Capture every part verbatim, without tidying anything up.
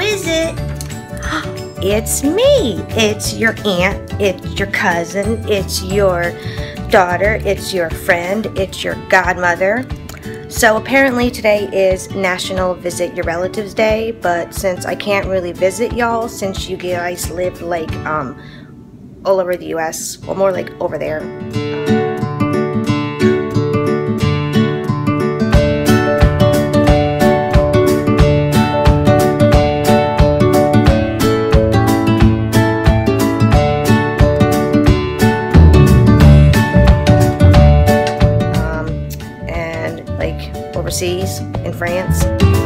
is it? It's me. It's your aunt. It's your cousin. It's your daughter. It's your friend. It's your godmother. So apparently today is National Visit Your Relatives Day, but since I can't really visit y'all since you guys live like um all over the U S, well, more like over there. Overseas in France.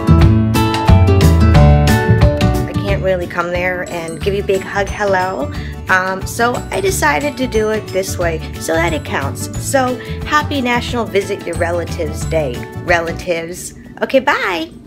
I can't really come there and give you a big hug hello, um, so I decided to do it this way so that it counts. So happy National Visit Your Relatives Day, relatives. Okay, bye.